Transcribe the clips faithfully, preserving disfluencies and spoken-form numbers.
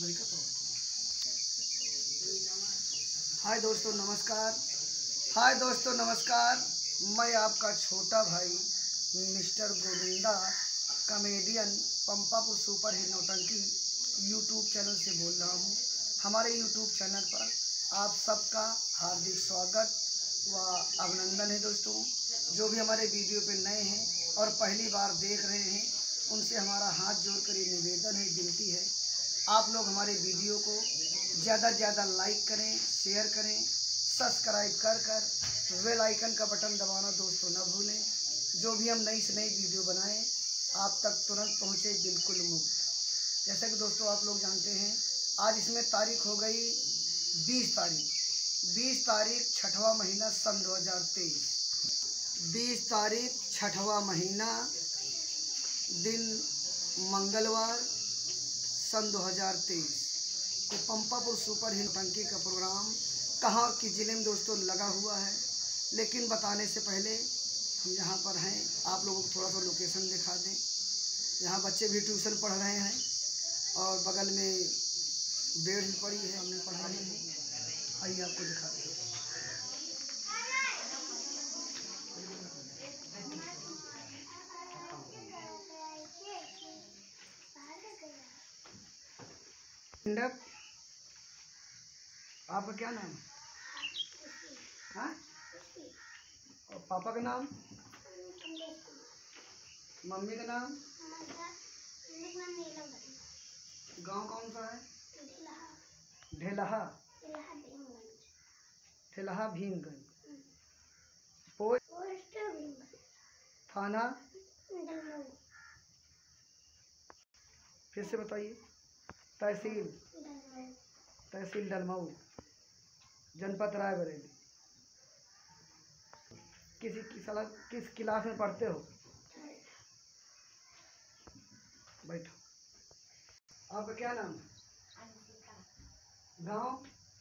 हाय दोस्तों नमस्कार। हाय दोस्तों नमस्कार। मैं आपका छोटा भाई mister Govinda comedian Pampapur super hit नौटंकी यूट्यूब चैनल से बोल रहा हूँ। हमारे यूट्यूब चैनल पर आप सबका हार्दिक स्वागत व अभिनंदन है। दोस्तों जो भी हमारे वीडियो पे नए हैं और पहली बार देख रहे हैं उनसे हमारा हाथ जोड़कर ये निवेदन है, विनती है, आप लोग हमारे वीडियो को ज़्यादा से ज़्यादा लाइक करें, शेयर करें, सब्सक्राइब कर कर बेल आइकन का बटन दबाना दोस्तों न भूलें। जो भी हम नई से नई वीडियो बनाएं आप तक तुरंत पहुँचे बिल्कुल मुफ्त। जैसा कि दोस्तों आप लोग जानते हैं आज इसमें तारीख हो गई बीस तारीख बीस तारीख छठवां महीना सन दो हज़ार तेईस। बीस तारीख छठवां महीना दिन मंगलवार सन दो हज़ार तेईस तो पंपापुर सुपर हिट नौटंकी का प्रोग्राम कहाँ की ज़िले में दोस्तों लगा हुआ है। लेकिन बताने से पहले हम यहाँ पर हैं, आप लोगों को थोड़ा सा लोकेशन दिखा दें। यहाँ बच्चे भी ट्यूशन पढ़ रहे हैं और बगल में बेड भी पड़ी है, हमने पढ़ रहे हैं। आइए आपको दिखा दें। आपका क्या नाम है? हाँ? और पापा का नाम? मम्मी का नाम? गांव कौन सा है? ढेलहा। ढेलहा भीमगंज। पोस्ट थाना? फिर से बताइए। तहसील? तहसील डलमऊ, जनपद रायबरेली। किसी की सलाह किस क्लास में पढ़ते हो? बैठो। आपका क्या नाम है? गाँव?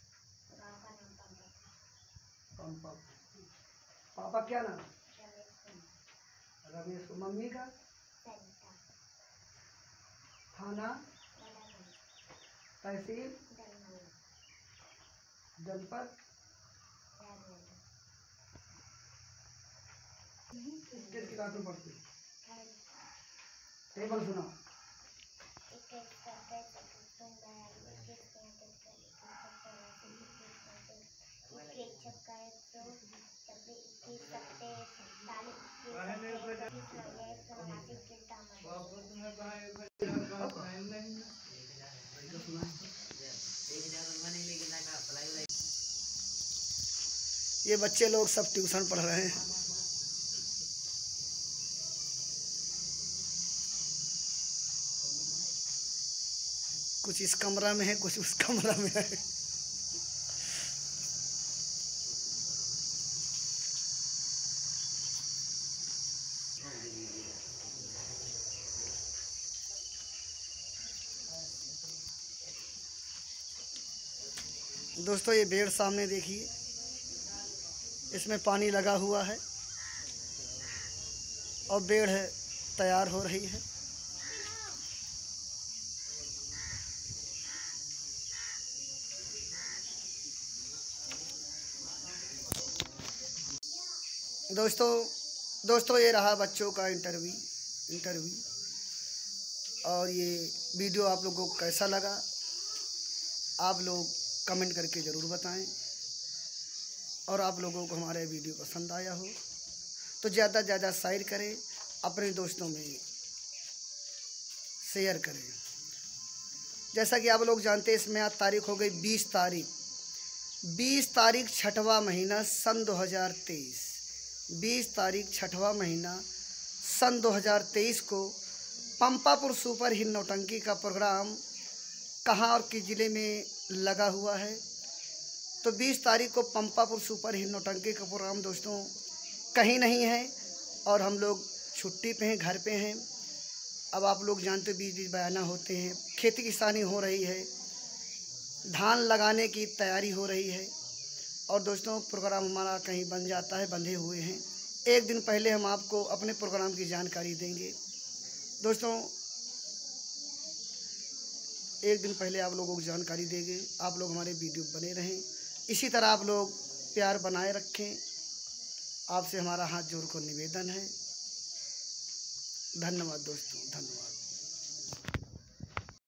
पंपा। पापा क्या नाम? रमेश। मम्मी का? थाना? तहसील? जनपद? किस क्लास में पढ़ते हो? टेबल सुना। ये बच्चे लोग सब ट्यूशन पढ़ रहे हैं। कुछ इस कमरा में है, कुछ उस कमरा में है। दोस्तों ये बेड सामने देखिए, इसमें पानी लगा हुआ है और बेड है तैयार हो रही है। दोस्तों दोस्तों ये रहा बच्चों का इंटरव्यू इंटरव्यू और ये वीडियो आप लोगों को कैसा लगा आप लोग कमेंट करके ज़रूर बताएं। और आप लोगों को हमारा वीडियो पसंद आया हो तो ज़्यादा से ज़्यादा शेयर करें, अपने दोस्तों में शेयर करें। जैसा कि आप लोग जानते हैं इसमें आज तारीख हो गई बीस तारीख बीस तारीख छठवां महीना सन दो हज़ार तेईस। बीस तारीख छठवां महीना सन दो हज़ार तेईस को पंपापुर सुपर हिट नौटंकी का प्रोग्राम कहाँ और किस ज़िले में लगा हुआ है। तो बीस तारीख को पंपापुर सुपर हिट नौटंकी का प्रोग्राम दोस्तों कहीं नहीं है और हम लोग छुट्टी पे हैं, घर पे हैं। अब आप लोग जानते बीज बीज बयाना होते हैं, खेती किसानी हो रही है, धान लगाने की तैयारी हो रही है और दोस्तों प्रोग्राम हमारा कहीं बन जाता है, बंधे हुए हैं। एक दिन पहले हम आपको अपने प्रोग्राम की जानकारी देंगे। दोस्तों एक दिन पहले आप लोगों को जानकारी देंगे। आप लोग हमारे वीडियो बने रहें, इसी तरह आप लोग प्यार बनाए रखें। आपसे हमारा हाथ जोड़ कर निवेदन है। धन्यवाद दोस्तों, धन्यवाद।